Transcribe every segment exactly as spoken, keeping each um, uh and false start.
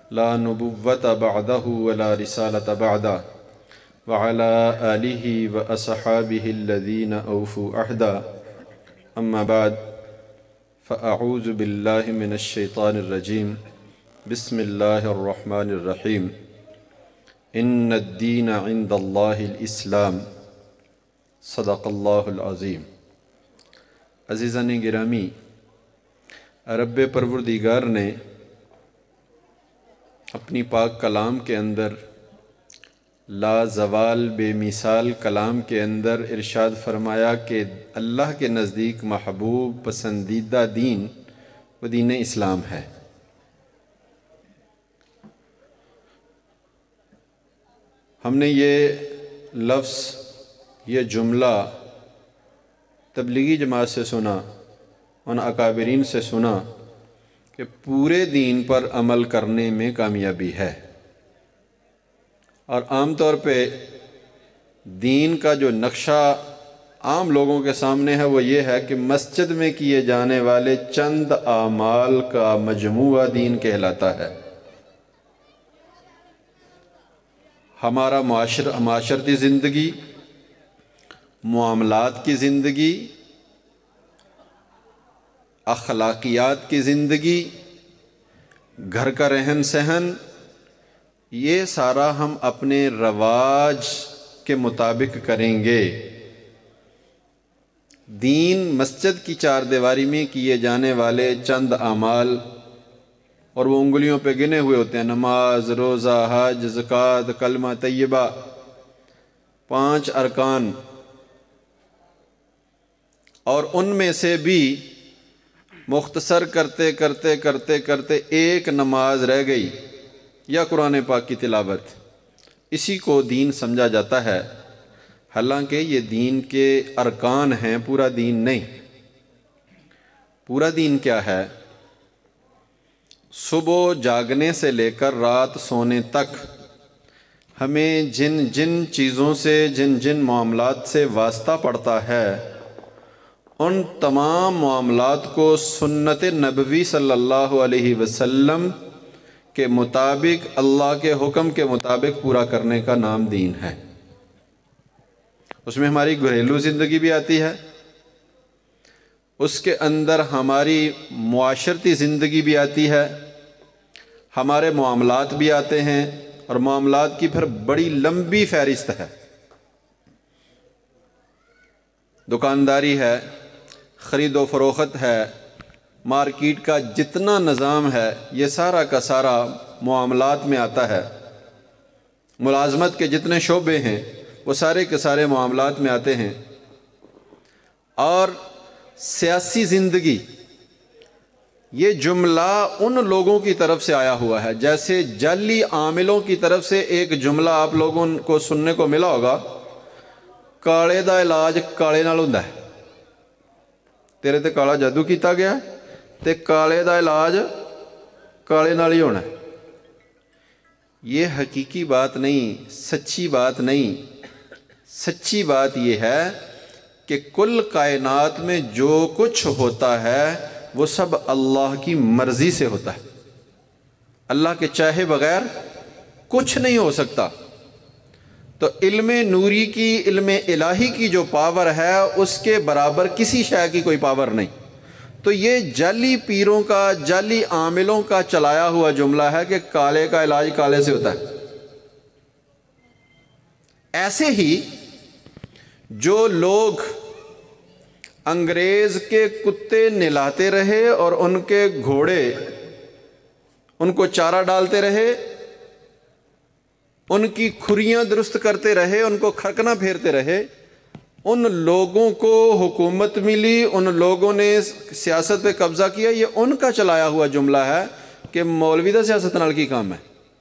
لا نبوة بعده ولا رسالة بعده وعلى آله وأصحابه الذين أوفوا عهدا أما بعد فأعوذ بالله من الشيطان الرجيم بسم الله الرحمن الرحيم إن الدين عند الله الإسلام صدق الله العظيم۔ عزیزان گرامی، رب پروردگار نے اپنی پاک کلام کے اندر لا زوال بے مثال کلام کے اندر ارشاد فرمایا کہ اللہ کے نزدیک محبوب پسندیدہ دین وہ دین اسلام ہے۔ ہم نے یہ لفظ، یہ جملہ تبلیغی جماعت سے سنا، ان اکابرین سے سنا کہ پورے دین پر عمل کرنے میں کامیابی ہے، اور عام طور پہ دین کا جو نقشہ عام لوگوں کے سامنے ہے وہ یہ ہے کہ مسجد میں کیے جانے والے چند اعمال کا مجموعہ دین کہلاتا ہے۔ ہمارا معاشر معاشرتی زندگی، معاملات کی زندگی، اخلاقیات کی زندگی، گھر کا رہن سہن، یہ سارا ہم اپنے رواج کے مطابق کریں گے۔ دین مسجد کی چار دیواری میں کیے جانے والے چند اعمال، اور وہ انگلیوں پہ گنے ہوئے ہوتے ہیں، نماز، روزہ، حج، زکوٰۃ، کلمہ طیبہ، پانچ ارکان، اور ان میں سے بھی مختصر کرتے کرتے کرتے کرتے ایک نماز رہ گئی یا قرآن پاک کی تلاوت، اسی کو دین سمجھا جاتا ہے، حالانکہ یہ دین کے ارکان ہیں، پورا دین نہیں۔ پورا دین کیا ہے؟ صبح جاگنے سے لے کر رات سونے تک ہمیں جن جن چیزوں سے، جن جن معاملات سے واسطہ پڑتا ہے، ان تمام معاملات کو سنت نبوی صلی اللہ علیہ وسلم کے مطابق، اللہ کے حکم کے مطابق پورا کرنے کا نام دین ہے۔ اس میں ہماری گھریلو زندگی بھی آتی ہے، اس کے اندر ہماری معاشرتی زندگی بھی آتی ہے، ہمارے معاملات بھی آتے ہیں، اور معاملات کی پھر بڑی لمبی فہرست ہے۔ دکانداری ہے، خرید و فروخت ہے، مارکیٹ کا جتنا نظام ہے یہ سارا کا سارا معاملات میں آتا ہے۔ ملازمت کے جتنے شعبے ہیں وہ سارے کے سارے معاملات میں آتے ہیں۔ اور سیاسی زندگی، یہ جملہ ان لوگوں کی طرف سے آیا ہوا ہے، جیسے جعلی عاملوں کی طرف سے ایک جملہ آپ لوگوں کو سننے کو ملا ہوگا، کالے دا علاج کالے نال ہوندا ہے۔ تیرے تے کالا جادو کیتا گیا تے کالے دا علاج کالے نال ہی ہونا ہے۔ یہ حقیقی بات نہیں، سچی بات نہیں۔ سچی بات یہ ہے کہ کل کائنات میں جو کچھ ہوتا ہے وہ سب اللہ کی مرضی سے ہوتا ہے۔ اللہ کے چاہے بغیر کچھ نہیں ہو سکتا۔ تو علم نوری کی، علم الہی کی جو پاور ہے اس کے برابر کسی شے کی کوئی پاور نہیں۔ تو یہ جعلی پیروں کا، جعلی عاملوں کا چلایا ہوا جملہ ہے کہ کالے کا علاج کالے سے ہوتا ہے۔ ایسے ہی جو لوگ انگریز کے کتے نہلاتے رہے اور ان کے گھوڑے ان کو چارہ ڈالتے رہے، ان کی کھریاں درست کرتے رہے، ان کو کھرکنا پھیرتے رہے، ان لوگوں کو حکومت ملی، ان لوگوں نے سیاست پہ قبضہ کیا، یہ ان کا چلایا ہوا جملہ ہے کہ مولوی دا سیاست نال کی کام ہے۔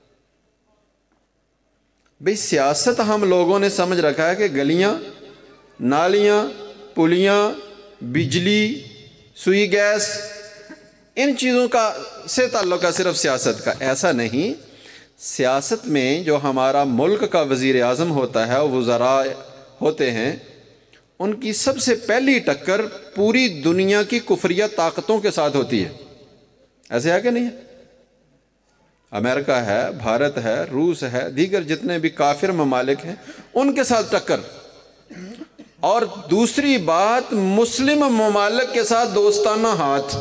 بھئی سیاست ہم لوگوں نے سمجھ رکھا ہے کہ گلیاں، نالیاں، پلیاں، بجلی، سوئی گیس، ان چیزوں کا سے تعلق ہے صرف سیاست کا۔ ایسا نہیں، سیاست میں جو ہمارا ملک کا وزیر اعظم ہوتا ہے، وزراء ہوتے ہیں، ان کی سب سے پہلی ٹکر پوری دنیا کی کفریہ طاقتوں کے ساتھ ہوتی ہے۔ ایسے ہے کہ نہیں ہے؟ امریکہ ہے، بھارت ہے، روس ہے، دیگر جتنے بھی کافر ممالک ہیں ان کے ساتھ ٹکر، اور دوسری بات مسلم ممالک کے ساتھ دوستانہ ہاتھ۔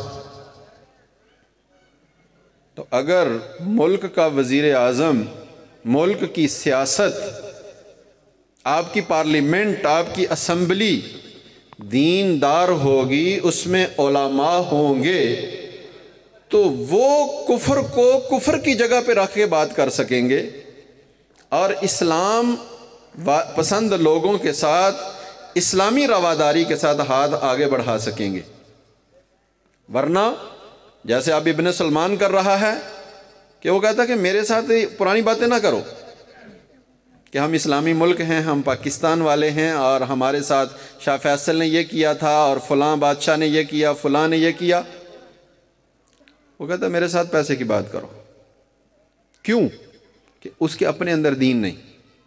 تو اگر ملک کا وزیر اعظم، ملک کی سیاست، آپ کی پارلیمنٹ، آپ کی اسمبلی دیندار ہوگی، اس میں علماء ہوں گے، تو وہ کفر کو کفر کی جگہ پہ رکھ کے بات کر سکیں گے اور اسلام پسند لوگوں کے ساتھ اسلامی رواداری کے ساتھ ہاتھ آگے بڑھا سکیں گے۔ ورنہ جیسے اب ابن سلمان کر رہا ہے کہ وہ کہتا ہے کہ میرے ساتھ پرانی باتیں نہ کرو، کہ ہم اسلامی ملک ہیں، ہم پاکستان والے ہیں، اور ہمارے ساتھ شاہ فیصل نے یہ کیا تھا اور فلاں بادشاہ نے یہ کیا، فلاں نے یہ کیا۔ وہ کہتا ہے میرے ساتھ پیسے کی بات کرو۔ کیوں؟ کہ اس کے اپنے اندر دین نہیں۔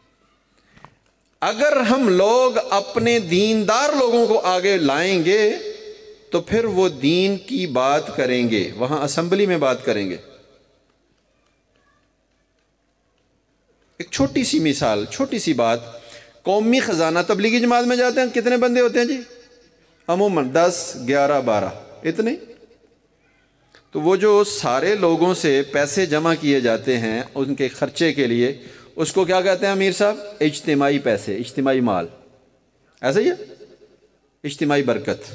اگر ہم لوگ اپنے دیندار لوگوں کو آگے لائیں گے تو پھر وہ دین کی بات کریں گے، وہاں اسمبلی میں بات کریں گے۔ ایک چھوٹی سی مثال، چھوٹی سی بات، قومی خزانہ تبلیغی جماعت میں جاتے ہیں، کتنے بندے ہوتے ہیں جی؟ عموماً دس، گیارہ، بارہ، اتنے۔ تو وہ جو سارے لوگوں سے پیسے جمع کیے جاتے ہیں ان کے خرچے کے لیے، اس کو کیا کہتے ہیں امیر صاحب؟ اجتماعی پیسے، اجتماعی مال، ایسا ہی ہے، اجتماعی برکت۔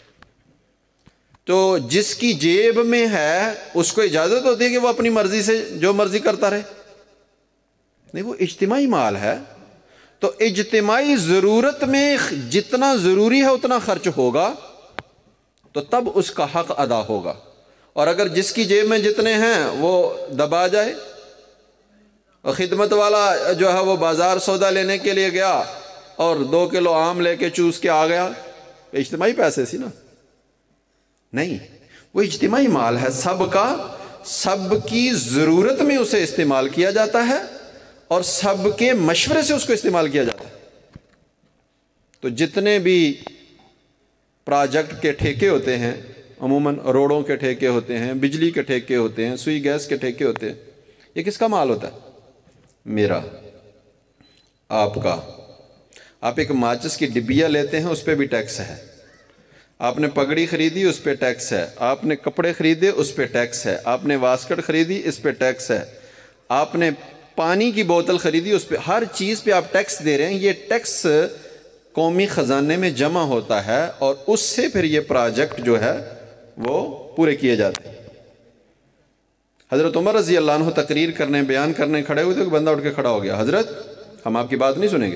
تو جس کی جیب میں ہے اس کو اجازت ہوتی ہے کہ وہ اپنی مرضی سے جو مرضی کرتا رہے؟ نہیں، وہ اجتماعی مال ہے۔ تو اجتماعی ضرورت میں جتنا ضروری ہے اتنا خرچ ہوگا تو تب اس کا حق ادا ہوگا، اور اگر جس کی جیب میں جتنے ہیں وہ دبا جائے، اور خدمت والا جو ہے وہ بازار سودا لینے کے لیے گیا اور دو کلو آم لے کے چوس کے آ گیا، اجتماعی پیسے سی نا؟ نہیں، وہ اجتماعی مال ہے، سب کا، سب کی ضرورت میں اسے استعمال کیا جاتا ہے اور سب کے مشورے سے اس کو استعمال کیا جاتا ہے۔ تو جتنے بھی پروجیکٹ کے ٹھیکے ہوتے ہیں، عموماً روڈوں کے ٹھیکے ہوتے ہیں، بجلی کے ٹھیکے ہوتے ہیں، سوئی گیس کے ٹھیکے ہوتے ہیں، یہ کس کا مال ہوتا ہے؟ میرا، آپ کا۔ آپ ایک ماچس کی ڈبیا لیتے ہیں، اس پہ بھی ٹیکس ہے۔ آپ نے پگڑی خریدی، اس پہ ٹیکس ہے۔ آپ نے کپڑے خریدے، اس پہ ٹیکس ہے۔ آپ نے واسکٹ خریدی، اس پہ ٹیکس ہے۔ آپ نے پانی کی بوتل خریدی، اس پہ، ہر چیز پہ آپ ٹیکس دے رہے ہیں۔ یہ ٹیکس قومی خزانے میں جمع ہوتا ہے اور اس سے پھر یہ پروجیکٹ جو ہے وہ پورے کیے جاتے ہیں۔ حضرت عمر رضی اللہ عنہ تقریر کرنے، بیان کرنے کھڑے ہوئے تھے کہ بندہ اٹھ کے کھڑا ہو گیا، حضرت ہم آپ کی بات نہیں سنیں گے،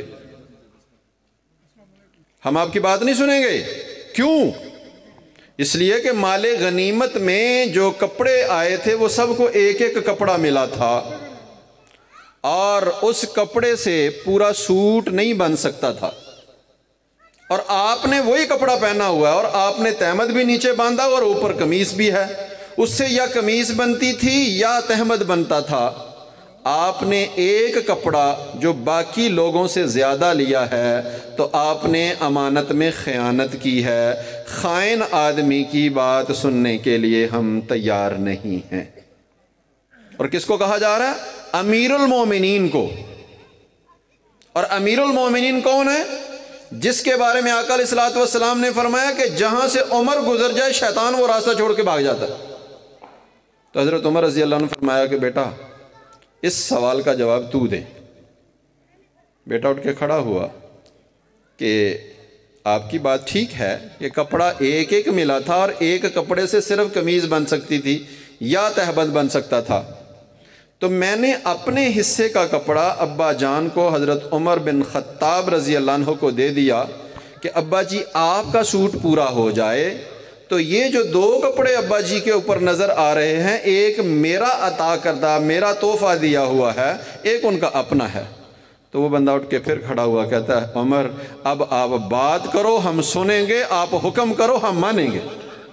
ہم آپ کی بات نہیں سنیں گے۔ کیوں؟ اس لیے کہ مال غنیمت میں جو کپڑے آئے تھے وہ سب کو ایک ایک کپڑا ملا تھا، اور اس کپڑے سے پورا سوٹ نہیں بن سکتا تھا، اور آپ نے وہی کپڑا پہنا ہوا ہے، اور آپ نے تہمد بھی نیچے باندھا اور اوپر قمیص بھی ہے۔ اس سے یا قمیص بنتی تھی یا تہمد بنتا تھا۔ آپ نے ایک کپڑا جو باقی لوگوں سے زیادہ لیا ہے تو آپ نے امانت میں خیانت کی ہے۔ خائن آدمی کی بات سننے کے لیے ہم تیار نہیں ہیں۔ اور کس کو کہا جا رہا ہے؟ امیر المومنین کو۔ اور امیر المومنین کون ہے؟ جس کے بارے میں آقا علیہ الصلوۃ والسلام نے فرمایا کہ جہاں سے عمر گزر جائے شیطان وہ راستہ چھوڑ کے بھاگ جاتا ہے۔ تو حضرت عمر رضی اللہ عنہ نے فرمایا کہ بیٹا اس سوال کا جواب تو دے۔ بیٹا اٹھ کے کھڑا ہوا کہ آپ کی بات ٹھیک ہے کہ کپڑا ایک ایک ملا تھا اور ایک کپڑے سے صرف قمیض بن سکتی تھی یا تہبند بن سکتا تھا، تو میں نے اپنے حصے کا کپڑا ابا جان کو حضرت عمر بن خطاب رضی اللہ عنہ کو دے دیا کہ ابا جی آپ کا سوٹ پورا ہو جائے، تو یہ جو دو کپڑے ابا جی کے اوپر نظر آ رہے ہیں، ایک میرا عطا کردہ، میرا تحفہ دیا ہوا ہے، ایک ان کا اپنا ہے۔ تو وہ بندہ اٹھ کے پھر کھڑا ہوا، کہتا ہے عمر اب آپ بات کرو ہم سنیں گے، آپ حکم کرو ہم مانیں گے۔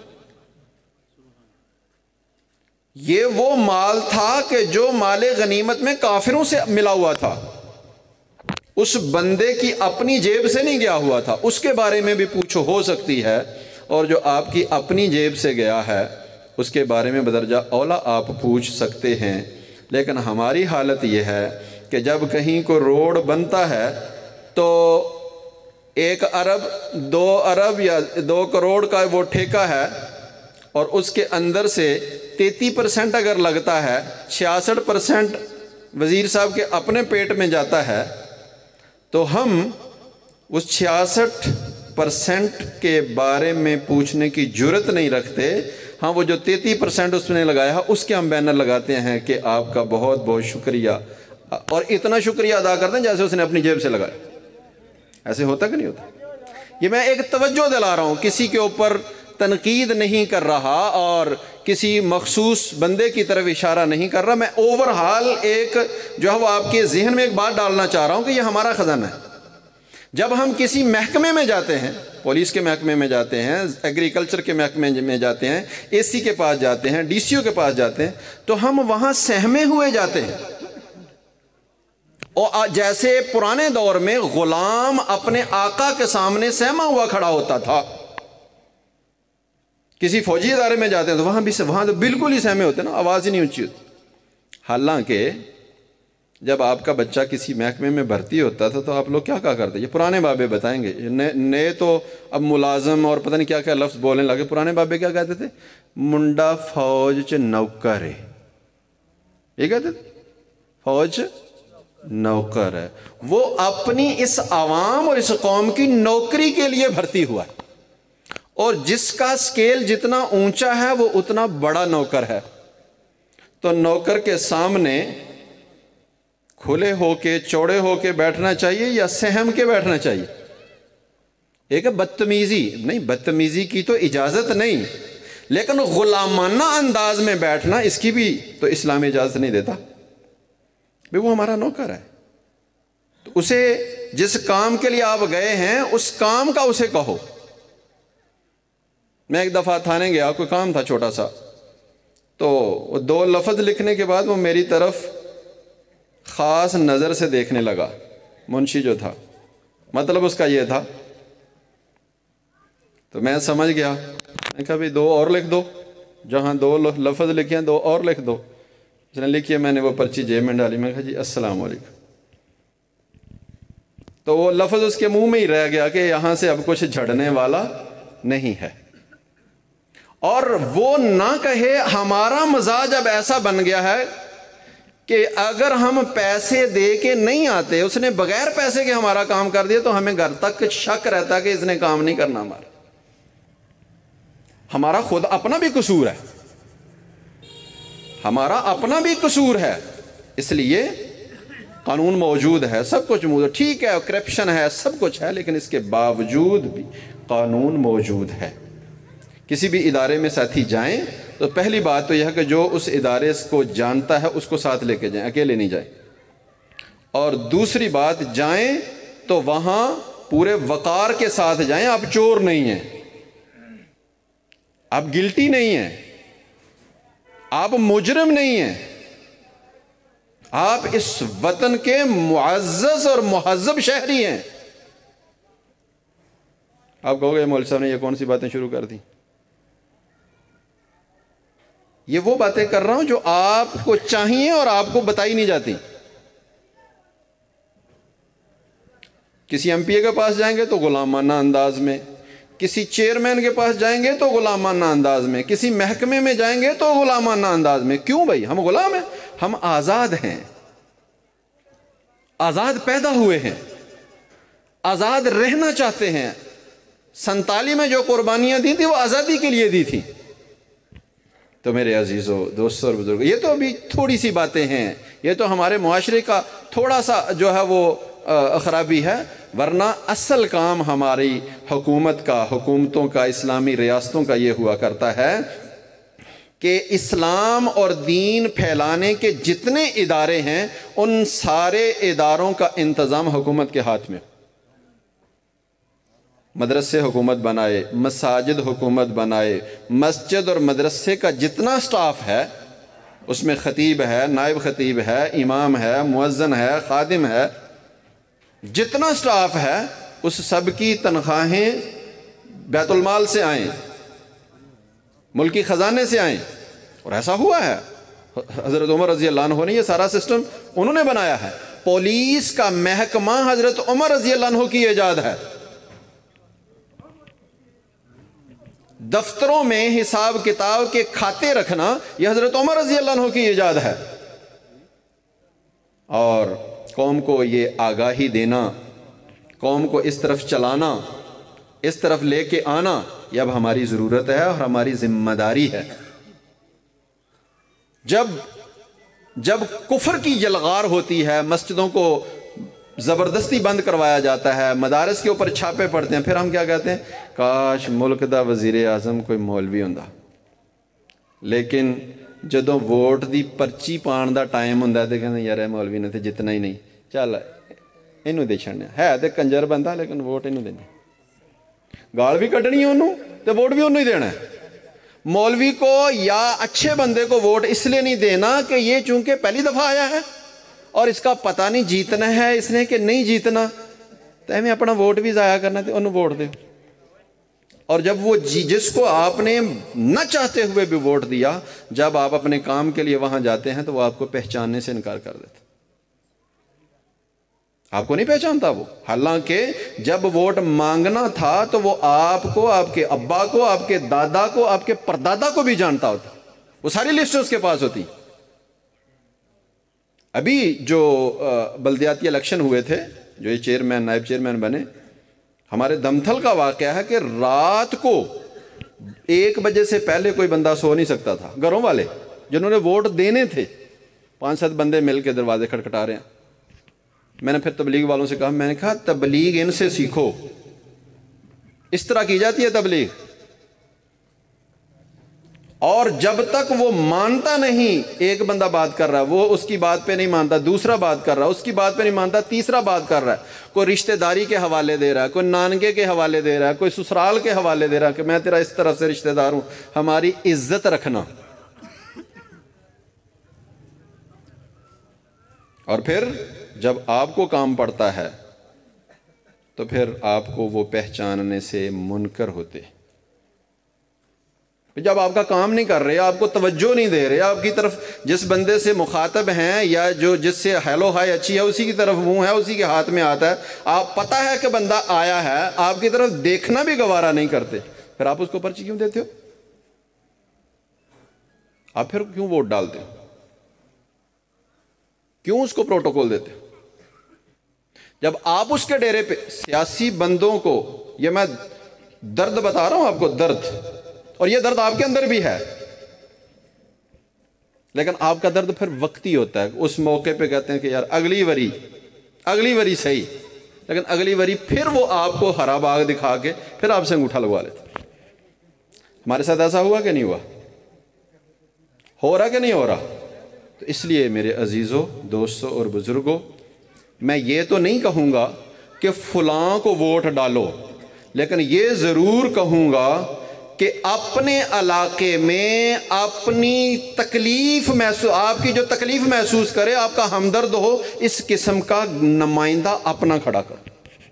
یہ وہ مال تھا کہ جو مال غنیمت میں کافروں سے ملا ہوا تھا، اس بندے کی اپنی جیب سے نہیں گیا ہوا تھا۔ اس کے بارے میں بھی پوچھو ہو سکتی ہے، اور جو آپ کی اپنی جیب سے گیا ہے اس کے بارے میں بدرجہ اولا آپ پوچھ سکتے ہیں۔ لیکن ہماری حالت یہ ہے کہ جب کہیں کو روڈ بنتا ہے تو ایک ارب دو ارب یا دو کروڑ کا وہ ٹھیکہ ہے، اور اس کے اندر سے تینتیس پرسنٹ اگر لگتا ہے، چھیاسٹھ پرسنٹ وزیر صاحب کے اپنے پیٹ میں جاتا ہے، تو ہم اس چھیاسٹھ پرسنٹ کے بارے میں پوچھنے کی جرت نہیں رکھتے۔ ہاں، وہ جو تینتیس پرسنٹ اس نے لگایا اس کے ہم بینر لگاتے ہیں کہ آپ کا بہت بہت شکریہ، اور اتنا شکریہ ادا کرتے ہیں جیسے اس نے اپنی جیب سے لگایا۔ ایسے ہوتا کہ نہیں ہوتا؟ یہ میں ایک توجہ دلا رہا ہوں، کسی کے اوپر تنقید نہیں کر رہا اور کسی مخصوص بندے کی طرف اشارہ نہیں کر رہا، میں اوور ہال ایک جو ہے وہ آپ کے ذہن میں ایک بات ڈالنا چاہ رہا ہوں کہ یہ ہمارا خزانہ ہے۔ جب ہم کسی محکمے میں جاتے ہیں، پولیس کے محکمے میں جاتے ہیں، ایگریکلچر کے محکمے میں جاتے ہیں، اے سی کے پاس جاتے ہیں، ڈی سی او کے پاس جاتے ہیں، تو ہم وہاں سہمے ہوئے جاتے ہیں، اور جیسے پرانے دور میں غلام اپنے آقا کے سامنے سہما ہوا کھڑا ہوتا تھا۔ کسی فوجی ادارے میں جاتے ہیں تو وہاں بھی وہاں تو بالکل ہی سہمے ہوتے ہیں نا، آواز ہی نہیں اونچی ہوتی۔ حالانکہ جب آپ کا بچہ کسی محکمے میں بھرتی ہوتا تھا تو آپ لوگ کیا کہا کرتے؟ یہ پرانے بابے بتائیں گے، نئے تو اب ملازم اور پتہ نہیں کیا کیا لفظ بولنے لگے۔ پرانے بابے کیا کہتے تھے؟ منڈا فوج چ نوکر ہے، یہ کہتے تھے فوج نوکر ہے۔ وہ اپنی اس عوام اور اس قوم کی نوکری کے لیے بھرتی ہوا ہے، اور جس کا سکیل جتنا اونچا ہے وہ اتنا بڑا نوکر ہے۔ تو نوکر کے سامنے کھلے ہو کے چوڑے ہو کے بیٹھنا چاہیے یا سہم کے بیٹھنا چاہیے؟ ایک ہے بدتمیزی، نہیں بدتمیزی کی تو اجازت نہیں، لیکن غلامانہ انداز میں بیٹھنا اس کی بھی تو اسلام اجازت نہیں دیتا۔ بھئی وہ ہمارا نوکر ہے، تو اسے جس کام کے لیے آپ گئے ہیں اس کام کا اسے کہو۔ میں ایک دفعہ تھانے گیا، کوئی کام تھا چھوٹا سا، تو دو لفظ لکھنے کے بعد وہ میری طرف خاص نظر سے دیکھنے لگا، منشی جو تھا، مطلب اس کا یہ تھا، تو میں سمجھ گیا، میں کہا بھی دو اور لکھ دو، جہاں دو لفظ لکھے ہیں دو اور لکھ دو۔ اس نے لکھی ہے، میں نے وہ پرچی جیب میں ڈالی، میں کہا جی السلام علیکم۔ تو وہ لفظ اس کے منہ میں ہی رہ گیا کہ یہاں سے اب کچھ جھڑنے والا نہیں ہے، اور وہ نہ کہے۔ ہمارا مزاج اب ایسا بن گیا ہے کہ اگر ہم پیسے دے کے نہیں آتے، اس نے بغیر پیسے کے ہمارا کام کر دیا، تو ہمیں گھر تک شک رہتا کہ اس نے کام نہیں کرنا ہمارا۔ ہمارا خود اپنا بھی قصور ہے، ہمارا اپنا بھی قصور ہے، اس لیے قانون موجود ہے، سب کچھ موجود ہے، ٹھیک ہے کرپشن ہے، سب کچھ ہے، لیکن اس کے باوجود بھی قانون موجود ہے۔ کسی بھی ادارے میں ساتھی جائیں تو پہلی بات تو یہ ہے کہ جو اس ادارے کو جانتا ہے اس کو ساتھ لے کے جائیں، اکیلے نہیں جائیں۔ اور دوسری بات، جائیں تو وہاں پورے وقار کے ساتھ جائیں۔ آپ چور نہیں ہیں، آپ گلٹی نہیں ہیں، آپ مجرم نہیں ہیں، آپ اس وطن کے معزز اور مہذب شہری ہیں۔ آپ کہو گے مولوی صاحب نے یہ کون سی باتیں شروع کر دی؟ یہ وہ باتیں کر رہا ہوں جو آپ کو چاہیے اور آپ کو بتائی نہیں جاتی۔ کسی ایم پی اے کے پاس جائیں گے تو غلامانہ انداز میں، کسی چیئرمین کے پاس جائیں گے تو غلامانہ انداز میں، کسی محکمے میں جائیں گے تو غلامانہ انداز میں۔ کیوں بھائی؟ ہم غلام ہیں؟ ہم آزاد ہیں، آزاد پیدا ہوئے ہیں، آزاد رہنا چاہتے ہیں۔ سنتالی میں جو قربانیاں دی تھی وہ آزادی کے لیے دی تھی۔ تو میرے عزیزوں، دوستوں اور بزرگوں، یہ تو ابھی تھوڑی سی باتیں ہیں، یہ تو ہمارے معاشرے کا تھوڑا سا جو ہے وہ خرابی ہے، ورنہ اصل کام ہماری حکومت کا، حکومتوں کا، اسلامی ریاستوں کا یہ ہوا کرتا ہے کہ اسلام اور دین پھیلانے کے جتنے ادارے ہیں ان سارے اداروں کا انتظام حکومت کے ہاتھ میں۔ مدرسے حکومت بنائے، مساجد حکومت بنائے، مسجد اور مدرسے کا جتنا سٹاف ہے اس میں خطیب ہے، نائب خطیب ہے، امام ہے، مؤذن ہے، خادم ہے، جتنا سٹاف ہے اس سب کی تنخواہیں بیت المال سے آئیں، ملکی خزانے سے آئیں۔ اور ایسا ہوا ہے، حضرت عمر رضی اللہ عنہ نے یہ سارا سسٹم انہوں نے بنایا ہے. پولیس کا محکمہ حضرت عمر رضی اللہ عنہ کی ایجاد ہے. دفتروں میں حساب کتاب کے کھاتے رکھنا یہ حضرت عمر رضی اللہ عنہ کی ایجاد ہے. اور قوم کو یہ آگاہی دینا، قوم کو اس طرف چلانا، اس طرف لے کے آنا، یہ اب ہماری ضرورت ہے اور ہماری ذمہ داری ہے. جب جب کفر کی یلغار ہوتی ہے، مسجدوں کو زبردستی بند کروایا جاتا ہے، مدارس کے اوپر چھاپے پڑتے ہیں، پھر ہم کیا کہتے ہیں؟ کاش ملک دا وزیر اعظم کوئی مولوی ہوندا. لیکن جدوں ووٹ دی پرچی پان دا ٹائم ہوندا تے کہندے یار مولوی نے تے جتنا ہی نہیں، چل اینوں دے چھڑنے ہے تے کنجر بندہ لیکن ووٹ اینوں دینے، گال بھی کڈنی ہے انہوں تے ووٹ بھی انہوں ہی دینا ہے. مولوی کو یا اچھے بندے کو ووٹ اس لیے نہیں دینا کہ یہ چونکہ پہلی دفعہ آیا ہے اور اس کا پتہ نہیں جیتنا ہے اس نے کہ نہیں جیتنا، تو ہمیں اپنا ووٹ بھی ضائع کرنا تھے، انہوں ووٹ دے. اور جب وہ جی جس کو آپ نے نہ چاہتے ہوئے بھی ووٹ دیا، جب آپ اپنے کام کے لیے وہاں جاتے ہیں تو وہ آپ کو پہچاننے سے انکار کر دیتے، آپ کو نہیں پہچانتا وہ. حالانکہ جب ووٹ مانگنا تھا تو وہ آپ کو، آپ کے ابا کو، آپ کے دادا کو، آپ کے پردادا کو بھی جانتا ہوتا، وہ ساری لسٹ اس کے پاس ہوتی. ابھی جو بلدیاتی الیکشن ہوئے تھے، جو یہ چیئرمین نائب چیئرمین بنے، ہمارے دمتھل کا واقعہ ہے کہ رات کو ایک بجے سے پہلے کوئی بندہ سو نہیں سکتا تھا. گھروں والے جنہوں نے ووٹ دینے تھے، پانچ سات بندے مل کے دروازے کھٹکھٹا رہے ہیں. میں نے پھر تبلیغ والوں سے کہا، میں نے کہا تبلیغ ان سے سیکھو، اس طرح کی جاتی ہے تبلیغ. اور جب تک وہ مانتا نہیں، ایک بندہ بات کر رہا ہے، وہ اس کی بات پہ نہیں مانتا، دوسرا بات کر رہا ہے، اس کی بات پہ نہیں مانتا، تیسرا بات کر رہا ہے، کوئی رشتہ داری کے حوالے دے رہا ہے، کوئی نانگے کے حوالے دے رہا ہے، کوئی سسرال کے حوالے دے رہا ہے کہ میں تیرا اس طرف سے رشتہ دار ہوں. ہماری عزت رکھنا. اور پھر جب آپ کو کام پڑتا ہے تو پھر آپ کو وہ پہچاننے سے منکر ہوتے. جب آپ کا کام نہیں کر رہے، آپ کو توجہ نہیں دے رہے، آپ کی طرف جس بندے سے مخاطب ہیں یا جو جس سے ہیلو ہائی اچھی ہے اسی کی طرف منہ ہے، اسی کے ہاتھ میں آتا ہے، آپ پتہ ہے کہ بندہ آیا ہے، آپ کی طرف دیکھنا بھی گوارا نہیں کرتے، پھر آپ اس کو پرچی کیوں دیتے ہو؟ آپ پھر کیوں ووٹ ڈالتے ہو؟ کیوں اس کو پروٹوکول دیتے ہو؟ جب آپ اس کے ڈیرے پہ سیاسی بندوں کو، یہ میں درد بتا رہا ہوں آپ کو، درد، اور یہ درد آپ کے اندر بھی ہے، لیکن آپ کا درد پھر وقتی ہوتا ہے. اس موقع پہ کہتے ہیں کہ یار اگلی وری اگلی وری صحیح، لیکن اگلی وری پھر وہ آپ کو ہرا باغ دکھا کے پھر آپ سے انگوٹھا لگوا لیتے. ہمارے ساتھ ایسا ہوا کہ نہیں ہوا؟ ہو رہا کہ نہیں ہو رہا؟ تو اس لیے میرے عزیزوں، دوستوں اور بزرگوں، میں یہ تو نہیں کہوں گا کہ فلاں کو ووٹ ڈالو، لیکن یہ ضرور کہوں گا کہ اپنے علاقے میں اپنی تکلیف محسوس، آپ کی جو تکلیف محسوس کرے، آپ کا ہمدرد ہو، اس قسم کا نمائندہ اپنا کھڑا کر.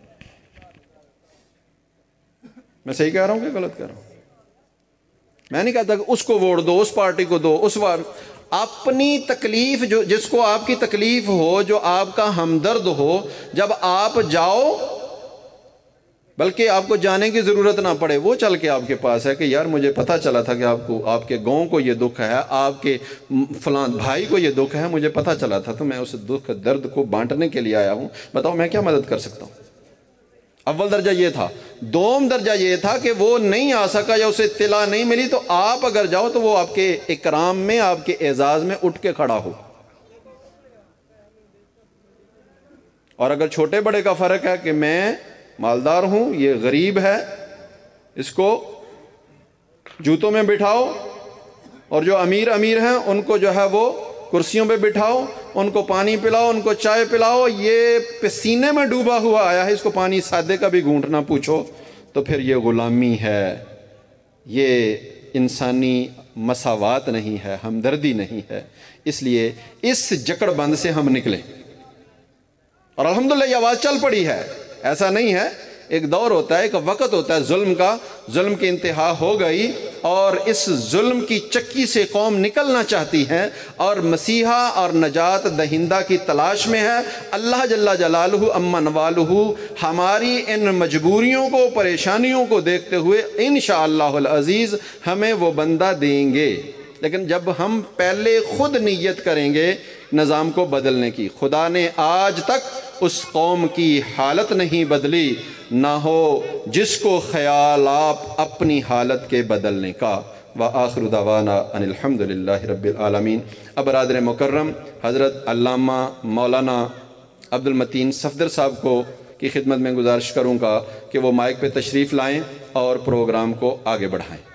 میں صحیح کہہ رہا ہوں کہ غلط کہہ رہا ہوں؟ میں نہیں کہتا کہ اس کو ووٹ دو، اس پارٹی کو دو، اس بار اپنی تکلیف، جو جس کو آپ کی تکلیف ہو، جو آپ کا ہمدرد ہو، جب آپ جاؤ، بلکہ آپ کو جانے کی ضرورت نہ پڑے، وہ چل کے آپ کے پاس ہے کہ یار مجھے پتہ چلا تھا کہ آپ کو، آپ کے گاؤں کو یہ دکھ ہے، آپ کے فلاں بھائی کو یہ دکھ ہے، مجھے پتہ چلا تھا، تو میں اس دکھ درد کو بانٹنے کے لیے آیا ہوں، بتاؤ میں کیا مدد کر سکتا ہوں. اول درجہ یہ تھا. دوم درجہ یہ تھا کہ وہ نہیں آ سکا یا اسے اطلاع نہیں ملی، تو آپ اگر جاؤ تو وہ آپ کے اکرام میں، آپ کے اعزاز میں اٹھ کے کھڑا ہو. اور اگر چھوٹے بڑے کا فرق ہے کہ میں مالدار ہوں، یہ غریب ہے، اس کو جوتوں میں بٹھاؤ، اور جو امیر امیر ہیں ان کو جو ہے وہ کرسیوں پہ بٹھاؤ، ان کو پانی پلاؤ، ان کو چائے پلاؤ، یہ پسینے میں ڈوبا ہوا آیا ہے، اس کو پانی سادے کا بھی گھونٹ نہ پوچھو، تو پھر یہ غلامی ہے، یہ انسانی مساوات نہیں ہے، ہمدردی نہیں ہے. اس لیے اس جکڑ بند سے ہم نکلیں. اور الحمدللہ یہ آواز چل پڑی ہے، ایسا نہیں ہے. ایک دور ہوتا ہے، ایک وقت ہوتا ہے ظلم کا، ظلم کی انتہا ہو گئی، اور اس ظلم کی چکی سے قوم نکلنا چاہتی ہے اور مسیحا اور نجات دہندہ کی تلاش میں ہے، اللہ جل جلالہ اما نوالہ ہماری ان مجبوریوں کو، پریشانیوں کو دیکھتے ہوئے انشاءاللہ العزیز ہمیں وہ بندہ دیں گے، لیکن جب ہم پہلے خود نیت کریں گے نظام کو بدلنے کی۔ خدا نے آج تک اس قوم کی حالت نہیں بدلی، نہ ہو جس کو خیال آپ اپنی حالت کے بدلنے کا۔ وآخر دعوانا ان الحمدللہ رب العالمین۔ اب برادر مکرم حضرت علامہ مولانا عبد المتین صفدر صاحب کو کی خدمت میں گزارش کروں گا کہ وہ مائک پہ تشریف لائیں اور پروگرام کو آگے بڑھائیں۔